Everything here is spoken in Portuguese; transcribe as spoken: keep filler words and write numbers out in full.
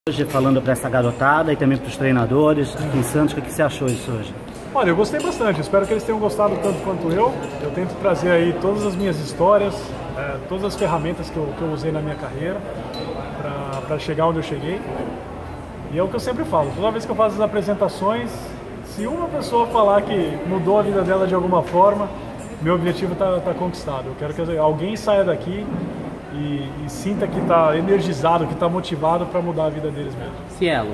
Hoje falando para essa garotada e também para os treinadores aqui em Santos, o que você achou disso hoje? Olha, eu gostei bastante, espero que eles tenham gostado tanto quanto eu. Eu tento trazer aí todas as minhas histórias, é, todas as ferramentas que eu, que eu usei na minha carreira para chegar onde eu cheguei. E é o que eu sempre falo, toda vez que eu faço as apresentações, se uma pessoa falar que mudou a vida dela de alguma forma, meu objetivo está tá conquistado. Eu quero que alguém saia daqui e, e sinta que está energizado, que está motivado para mudar a vida deles mesmo. Cielo.